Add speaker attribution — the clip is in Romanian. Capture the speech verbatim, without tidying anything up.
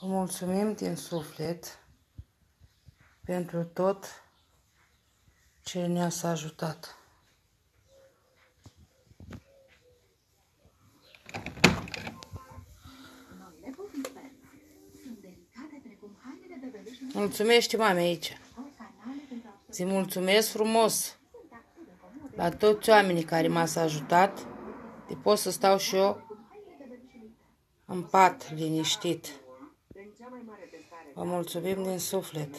Speaker 1: Vă mulțumim din suflet pentru tot ce ne-ați ajutat. Mulțumește mame aici. Zi mulțumesc frumos la toți oamenii care m-ați ajutat. De pot să stau și eu în pat, liniștit. Vă mulțumim din suflet.